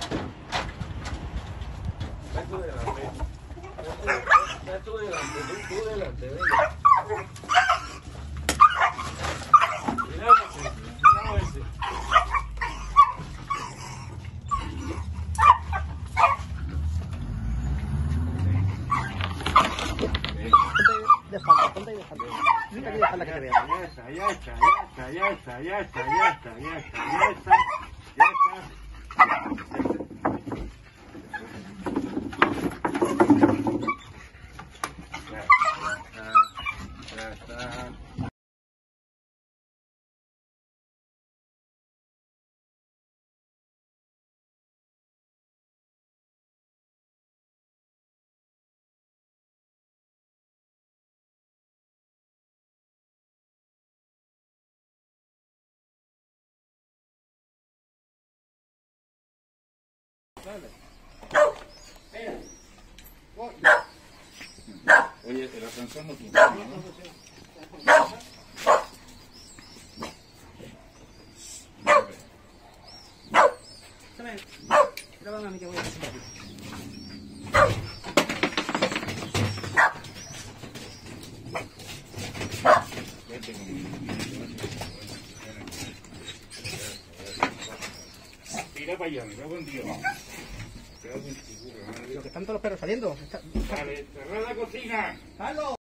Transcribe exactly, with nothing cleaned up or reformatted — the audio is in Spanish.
Ven tú delante. Ven tú delante, tú, tú delante, venga. Cuidado ese, cuidado ese. De espalda, ponte ahí de espalda. Ponte aquí de espalda que te vea. Ya está, ya está, ya está, ya está, ya está, ya está, ya está, ya está. Ya está, ya está. Oye, el ascensor no tiene, ¿no? Grábame a mí que voy a hacer aquí. Vete conmigo. Mira para allá, me cago en Dios. Pero que están todos los perros saliendo. Vale, cerrad la cocina. ¡Carlos!